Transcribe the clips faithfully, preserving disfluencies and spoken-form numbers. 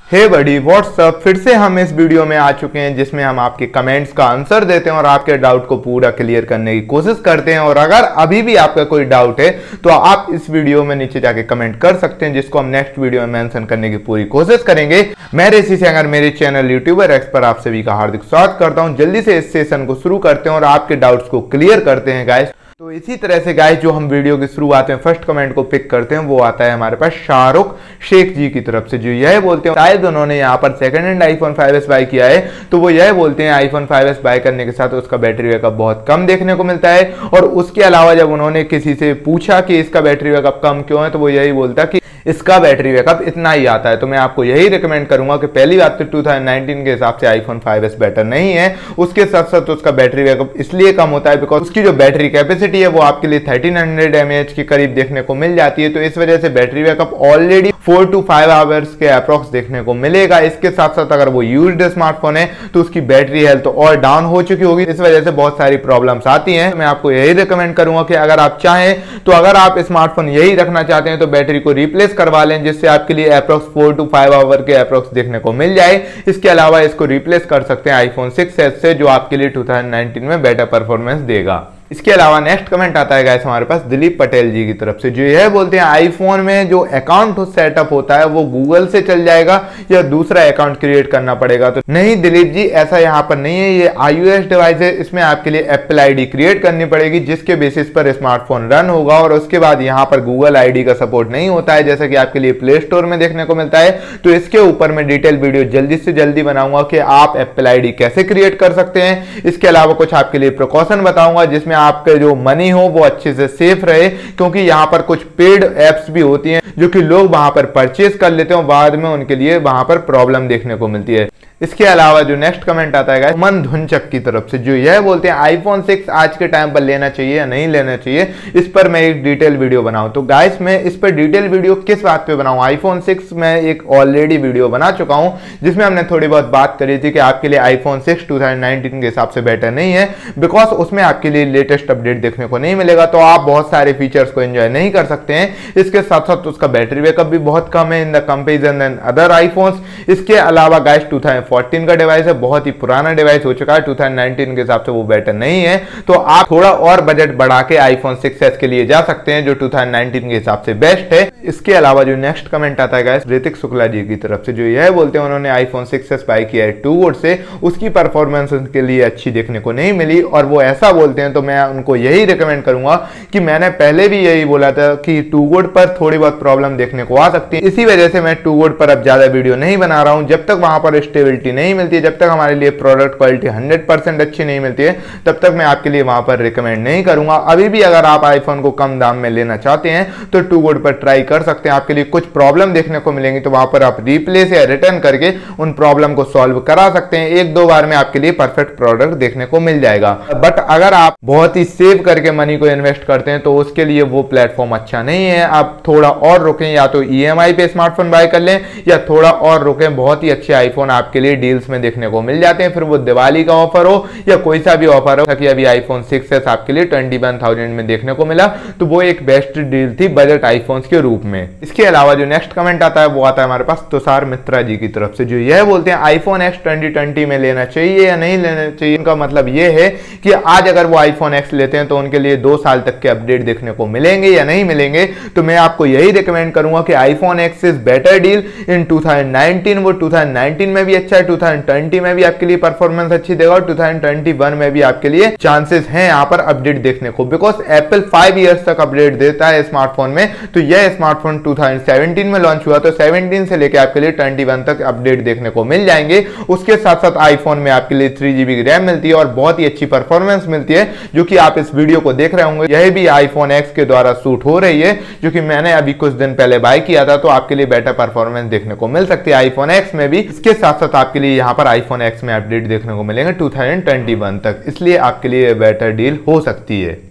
हे बड़ी व्हाट्सअप, फिर से हम इस वीडियो में आ चुके हैं जिसमें हम आपके कमेंट्स का आंसर देते हैं और आपके डाउट को पूरा क्लियर करने की कोशिश करते हैं। और अगर अभी भी आपका कोई डाउट है तो आप इस वीडियो में नीचे जाके कमेंट कर सकते हैं, जिसको हम नेक्स्ट वीडियो में मेंशन करने की पूरी कोशिश करेंगे। मैं ऋषि सिंगर, मेरे चैनल यूट्यूबर एक्स पर आप सभी का हार्दिक स्वागत करता हूं। जल्दी से इस सेशन को शुरू करते हैं और आपके डाउट्स को क्लियर करते हैं गाइस। तो इसी तरह से गाइस जो हम वीडियो की शुरुआत में फर्स्ट कमेंट को पिक करते हैं वो आता है हमारे पास शाहरुख शेख जी की तरफ से, जो यह बोलते हैं शायद उन्होंने यहाँ पर second hand iPhone five S buy किया है। तो वो यह बोलते हैं आईफोन फाइव एस बाय करने के साथ उसका बैटरी बैकअप बहुत कम देखने को मिलता है। और उसके अलावा जब उन्होंने किसी से पूछा कि इसका बैटरी बैकअप कम क्यों है तो वो यही बोलता कि इसका बैटरी बैकअप इतना ही आता है। तो मैं आपको यही रिकमेंड करूंगा कि पहली बात तो टू थाउजेंड नाइनटीन के हिसाब से आईफोन फाइव एस बेटर नहीं है। उसके साथ साथ उसका बैटरी बैकअप इसलिए कम होता है बिकॉज उसकी जो बैटरी कैपेसिटी है वो आपके लिए thirteen hundred M A H के करीब देखने को मिल जाती है। तो इस वजह से battery backup already four to five hours के अप्रॉक्स देखने को मिलेगा। इसके साथ साथ अगर वो यूज्ड स्मार्टफोन है तो उसकी बैटरी हेल्थ और डाउन हो चुकी होगी। इस वजह से बहुत सारी प्रॉब्लम्स आती हैं। मैं आपको यही रिकमेंड करूंगा कि अगर आप चाहें तो अगर आप स्मार्टफोन यही रखना चाहते हैं तो बैटरी को रिप्लेस करवा लें, जिससे आपके लिए approx four to five hour के अप्रॉक्स देखने को मिल जाए। इसके अलावा इसको रिप्लेस कर सकते हैं आईफोन सिक्स एस से, जो आपके लिए टू थाउजेंड नाइनटीन में बेटर परफॉर्मेंस देगा। इसके अलावा नेक्स्ट कमेंट आता है गाइस हमारे पास दिलीप पटेल जी की तरफ से, जो यह बोलते हैं आईफोन में जो अकाउंट सेटअप होता है वो गूगल से चल जाएगा या दूसरा अकाउंट क्रिएट करना पड़ेगा। तो नहीं दिलीप जी, ऐसा यहाँ पर नहीं है। ये आईओएस डिवाइस है, इसमें आपके लिए एप्पल आईडी क्रिएट करनी पड़ेगी जिसके बेसिस पर स्मार्टफोन रन होगा। और उसके बाद यहाँ पर गूगल आईडी का सपोर्ट नहीं होता है जैसा कि आपके लिए प्ले स्टोर में देखने को मिलता है। तो इसके ऊपर मैं डिटेल वीडियो जल्दी से जल्दी बनाऊंगा कि आप एप्पल आईडी कैसे क्रिएट कर सकते हैं। इसके अलावा कुछ आपके लिए प्रिकॉशन बताऊंगा जिसमें आपके जो मनी हो वो अच्छे से सेफ रहे, क्योंकि यहाँ पर कुछ पेड एप्स भी होती हैं जो कि लोग वहां पर परचेज कर लेते हैं, बाद में उनके लिए वहां पर प्रॉब्लम देखने को मिलती है। इसके अलावा जो नेक्स्ट कमेंट आता है मन धुनचक की तरफ से, जो यह बोलते हैं आईफोन सिक्स आज के टाइम पर लेना चाहिए या नहीं लेना चाहिए, इस पर मैं एक डिटेल वीडियो बनाऊं। तो गाइस मैं इस पर डिटेल वीडियो किस बात पे बनाऊं? आईफोन सिक्स में एक ऑलरेडी वीडियो बना चुका हूं जिसमें हमने थोड़ी बहुत बात करी थी कि आपके लिए iPhone six two thousand nineteen के हिसाब से बेटर नहीं है, बिकॉज उसमें आपके लिए लेटेस्ट अपडेट देखने को नहीं मिलेगा। तो आप बहुत सारे फीचर्स को एंजॉय नहीं कर सकते हैं। इसके साथ साथ उसका बैटरी बैकअप भी बहुत कम है in the comparison than other iPhones. इसके अलावा गाइस टू थाउजेंड फोर्टीन का डिवाइस है, बहुत ही पुराना डिवाइस हो चुका है, टू थाउजेंड नाइनटीन के हिसाब से वो बेटर नहीं है। तो आप थोड़ा और बजट बढ़ा के आईफोन सिक्स एस के लिए जा सकते हैं जो टू थाउजेंड नाइनटीन के हिसाब से बेस्ट है। इसके अलावा जो नेक्स्ट कमेंट आता है गाइस ऋतिक शुक्ला जी की तरफ से, जो यह बोलते हैं उन्होंने आईफोन सिक्स एस बाय किया है टू वोट से, उसकी परफॉर्मेंस उनके लिए अच्छी देखने को नहीं मिली। और वो ऐसा बोलते हैं तो मैं उनको यही रिकमेंड करूंगा कि मैंने पहले भी यही बोला था कि टू वोट पर थोड़ी बहुत प्रॉब्लम देखने को आ सकती है। इसी वजह से मैं टू वोट पर अब ज्यादा वीडियो नहीं बना रहा हूं। जब तक वहां पर स्टेबिलिटी नहीं मिलती है, जब तक हमारे लिए प्रोडक्ट क्वालिटी हंड्रेड परसेंट अच्छी नहीं मिलती है, तब तक मैं आपके लिए वहां पर रिकमेंड नहीं करूंगा। अभी भी अगर आप आईफोन को कम दाम में लेना चाहते हैं तो टू वोट पर ट्राई कर सकते हैं। आपके लिए कुछ प्रॉब्लम देखने को मिलेंगी तो वहां पर आप रिप्लेस या रिटर्न करके उन प्रॉब्लम को सॉल्व करा सकते हैं। एक दो बार में आपके लिए परफेक्ट प्रोडक्ट देखने को मिल जाएगा। बट अगर आप बहुत ही सेव करके मनी को इन्वेस्ट करते हैं तो उसके लिए वो प्लेटफॉर्म अच्छा नहीं है। आप थोड़ा और रुकें, या तो ईएमआई पे स्मार्टफोन बाय कर लें या थोड़ा और रुकें। बहुत ही अच्छे आईफोन आपके लिए डील्स में देखने को मिल जाते हैं, फिर वो दिवाली का ऑफर हो या कोई सा भी ऑफर हो। कि अभी आईफोन सिक्स एस आपके लिए ट्वेंटी वन थाउजेंड में देखने को मिला, तो वो एक बेस्ट डील थी बजट आईफोन्स के रूप में। इसके अलावा जो नेक्स्ट कमेंट आता है वो आता है हमारे पास तुषार मित्रा जी की तरफ से, जो यह बोलते हैं आईफोन एक्स ट्वेंटी ट्वेंटी में लेना चाहिए या नहीं लेना चाहिए। इनका मतलब ये है कि आज अगर वो आईफोन एक्स लेते हैं तो उनके लिए दो साल तक के अपडेट देखने को मिलेंगे या नहीं मिलेंगे। तो मैं आपको यही रिकमेंड करूंगा कि iPhone X is better deal in two thousand nineteen. वो टू थाउजेंड नाइनटीन में भी अच्छा है, टू थाउजेंड ट्वेंटी में भी आपके लिए परफॉर्मेंस अच्छी देगा और टू थाउजेंड ट्वेंटी वन में भी आपके लिए चांसेस हैं यहाँ पर अपडेट देखने को, बिकॉज एप्पल फाइव इयर्स तक अपडेट देता है स्मार्टफोन में। तो यह स्मार्टफोन टू थाउजेंड सेवेंटीन में लॉन्च हुआ, तो सेवेंटीन से लेकर आपके लिए ट्वेंटी वन तक अपडेट देखने को मिल जाएंगे। उसके साथ साथ आईफोन में आपके लिए थ्री जीबी की रैम मिलती है और बहुत ही अच्छी परफॉर्मेंस मिलती है, जो कि आप इस वीडियो को देख रहे होंगे। यह भी आईफोन एक्स के द्वारा शूट हो रही है, जो कि मैंने अभी कुछ दिन पहले बाय किया था। तो आपके लिए बेटर परफॉर्मेंस देखने को मिल सकती है आईफोन एक्स में भी। इसके साथ साथ आपके लिए यहाँ पर आईफोन एक्स में अपडेट देखने को मिलेंगे टू थाउजेंड ट्वेंटी वन तक, इसलिए आपके लिए बेटर डील हो सकती है।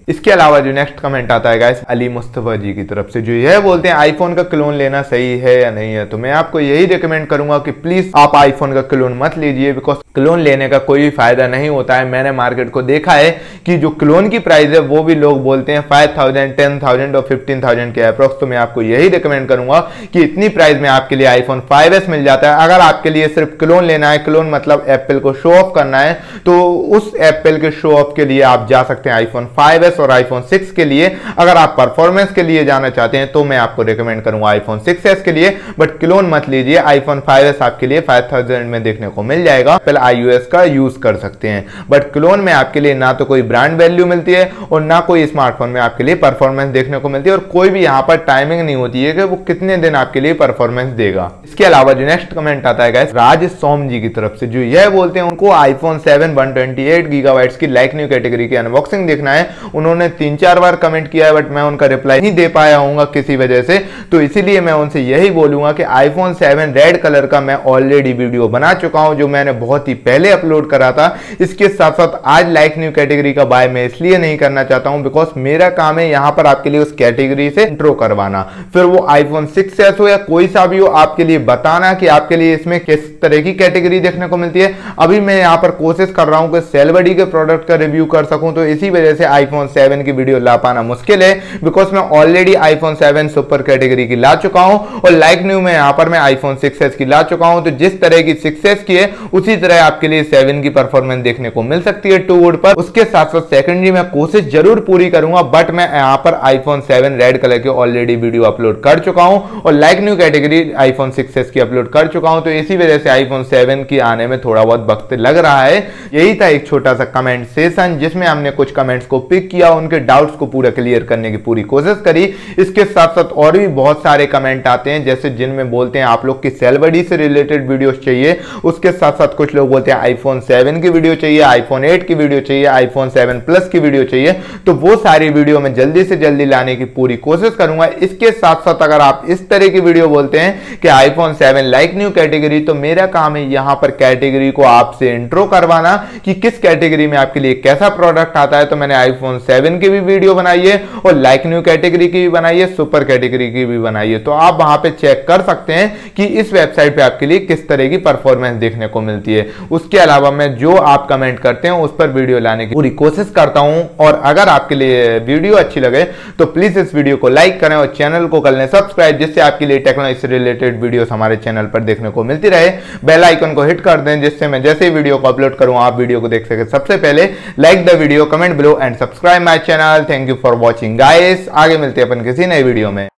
इसके अलावा जो नेक्स्ट कमेंट आता है गाइस अली मुस्तफा जी की तरफ से, जो यह बोलते हैं आईफोन का क्लोन लेना सही है या नहीं है। तो मैं आपको यही रिकमेंड करूंगा कि प्लीज आप आईफोन का क्लोन मत लीजिए, बिकॉज क्लोन लेने का कोई फायदा नहीं होता है। मैंने मार्केट को देखा है कि जो क्लोन की प्राइस है वो भी लोग बोलते हैं फाइव थाउजेंड, टेन थाउजेंड और फिफ्टीन थाउजेंड के अप्रोक्स। तो मैं आपको यही रिकमेंड करूंगा कि इतनी प्राइस में आपके लिए आईफोन फाइव एस मिल जाता है। अगर आपके लिए सिर्फ क्लोन लेना है, क्लोन मतलब एप्पल को शो ऑफ करना है, तो उस एप्पल के शो ऑफ के लिए आप जा सकते हैं आईफोन फाइव एस और आईफोन सिक्स के लिए। अगर आप परफॉर्मेंस के लिए जाना चाहते हैं तो मैं आपको रिकमेंड करूंगा आईफोन सिक्स एस के लिए, बट क्लोन मत लीजिए। आईफोन फाइव एस आपके लिए फाइव थाउजेंड में देखने को मिल जाएगा। पहले आईओएस का यूज कर सकते हैं, बट क्लोन में आपके लिए ना तो कोई ब्रांड वैल्यू मिलती है और ना कोई स्मार्टफोन में आपके लिए परफॉर्मेंस देखने को मिलती है, और कोई भी यहां पर टाइमिंग नहीं होती है कि वो कितने दिन आपके लिए परफॉर्मेंस देगा। इसके अलावा जो नेक्स्ट कमेंट आता है गाइस राज सोम जी की तरफ से, जो यह बोलते हैं उनको iPhone seven one twenty eight gigabytes की लाइक न्यू कैटेगरी की अनबॉक्सिंग देखना है। उन्होंने तीन चार बार कमेंट किया है, बट मैं उनका रिप्लाई नहीं दे पाया हूँ किसी वजह से, तो इसीलिए मैं उनसे यही बोलूंगा कि आईफोन सेवन रेड कलर का मैं ऑलरेडी वीडियो बना चुका हूं, जो मैंने बहुत ही पहले अपलोड करा था। इसके साथ साथ आज लाइक न्यू कैटेगरी का बाय मैं इसलिए नहीं करना चाहता हूं बिकॉज मेरा काम है यहां पर आपके लिए उस कैटेगरी से इंट्रो करवाना, फिर वो आईफोन सिक्स एस हो या कोई सा भी हो, आपके लिए बताना कि आपके लिए इसमें किस तरह की कैटेगरी देखने को मिलती है। अभी मैं यहां पर कोशिश कर रहा हूं कि सेलबडी के प्रोडक्ट का रिव्यू कर सकूं, तो इसी वजह से आईफोन सेवन की वीडियो ला पाना मुश्किल है, बिकॉज मैं already iPhone seven super category की ला चुका हूं और लाइक न्यू में यहां पर मैं आईफोन सिक्स एस की ला चुका हूं। तो जिस तरह की सिक्स एस की है उसी तरह आपके लिए सेवन की परफॉर्मेंस देखने को मिल सकती है टू वुड पर। उसके साथ साथ सेकेंडरी मैं कोशिश जरूर पूरी करूंगा, बट मैं यहां पर आईफोन सेवन रेड कलर की ऑलरेडी वीडियो अपलोड कर चुका हूं और like new category iPhone six S की अपलोड कर चुका हूं, तो इसी वजह से आईफोन सेवन की आने में थोड़ा बहुत वक्त लग रहा है। यही था एक छोटा सा कमेंट सेशन जिसमें हमने कुछ कमेंट्स को पिक किया, उनके डाउट्स को पूरा क्लियर करने की पूरी कोशिश करी। इसके साथ साथ और भी बहुत सारे कमेंट आते हैं, जैसे जिनमें बोलते हैं आप लोग की सेलबडी से रिलेटेड वीडियोस चाहिए, उसके साथ साथ कुछ लोग बोलते हैं आईफोन सेवन की वीडियो चाहिए, आईफोन एट की वीडियो चाहिए, आईफोन सेवन प्लस की वीडियो चाहिए। तो वो सारी वीडियो मैं जल्दी से जल्दी लाने की पूरी कोशिश करूंगा। इसके साथ साथ अगर आप इस तरह की वीडियो बोलते हैं कि iPhone seven like new category, तो मेरा काम है यहां पर कैटेगरी को आपसे इंट्रो करवाना कि किस कैटेगरी में आपके लिए कैसा प्रोडक्ट आता है। तो मैंने आईफोन सेवन की भी वीडियो बनाई है और लाइक न्यू कैटेगरी की भी बनाई है, सुपर कैटेगरी की भी बनाई है, तो आप वहां पे चेक कर सकते हैं कि इस वेबसाइट पे आपके लिए किस तरह की परफॉर्मेंस देखने को मिलती है। उसके अलावा मैं जो आप कमेंट करते हैं उस पर वीडियो लाने की पूरी कोशिश करता हूं, और अगर आपके लिए वीडियो अच्छी लगे तो प्लीज इस वीडियो को लाइक करें और चैनल को कर लें सब्सक्राइब, जिससे आपके लिए टेक्नोलॉजी से रिलेटेड वीडियोस हमारे चैनल पर देखने को मिलती रहे। बेल आइकन को हिट कर दें जिससे मैं जैसे ही वीडियो को अपलोड करूं आप वीडियो को देख सके सबसे पहले। Like the video, comment below and subscribe my channel. Thank you for watching guys. आगे मिलते हैं अपन किसी नई वीडियो में।